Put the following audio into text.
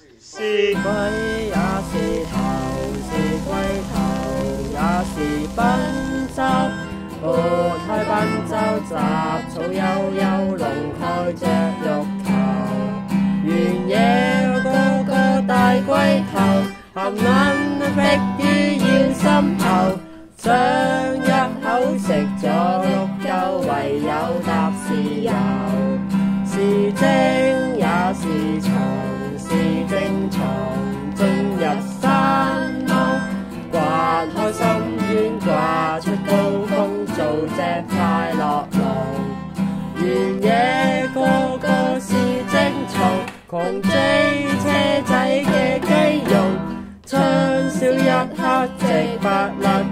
是龜也是頭，是龜頭也是賓州。撥開賓州雜草悠悠，龍蓋着玉球。原野個個大龜頭，含撚逼於腰心頭。想一口食咗碌鳩，唯有搭豉油。是精也是蟲，是精蟲進入山窿，刮開深淵，刮出高峰，做隻快樂龍。原野個個是精蟲，狂追車仔嘅雞茸，槍燒一刻直發甩。